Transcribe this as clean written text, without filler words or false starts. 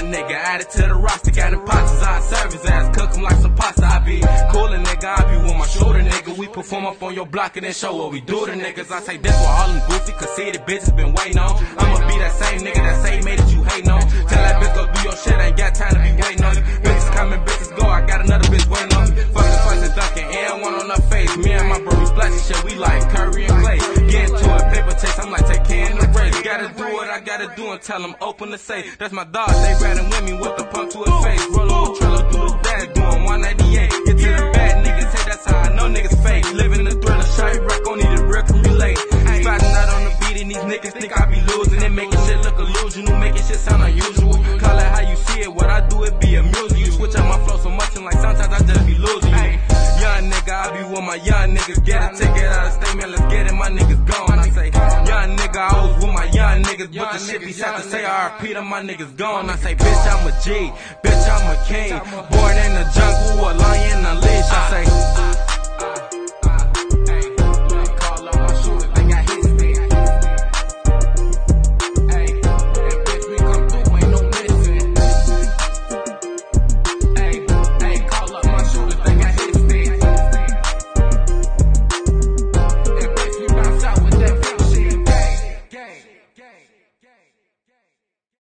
nigga, added to the roster, got him pots, I serve his ass, cook him like some pasta. I be coolin', nigga, I be with my shooter, nigga. We perform up on your block and then show what we do to niggas. I say this for all them goofy, conceited bitches been waiting on. I'ma be that same nigga that say made it you hatin' on. Tell that bitch go do your shit, ain't got time to be waiting on you. Bitches coming, bitches go, I got another bitch waiting on me. Fucking dunking, and one on her face. Me and my bro, we splashing shit, we like Curry and Clay. Get into it, paper chase, I'm like take care in the race. Gotta do what I gotta do and tell them open the safe. That's my dog, they riding with me with the pump to his face. Rollin' with Trello through the dash, doing 198. Get to the bad niggas, hey, that's how I know niggas fake. Living the thriller, shawty wreck, on need a real can relate. Spotting out on the beat and these niggas think I be losing. They making shit look illusional, making shit sound unusual. Call it how you see it, what I do it be amusing. You switch up my flow so much and like sometimes I just be losing you. Young nigga, I be with my young niggas. Get it, take it out of state, man, let's get it, my niggas gone. I say, young nigga, I was with my young niggas, but the shit be sad to say I repeat them, my niggas gone. I say, bitch, I'm a G, bitch, I'm a king. Born in the jungle, a lion unleashed. I say,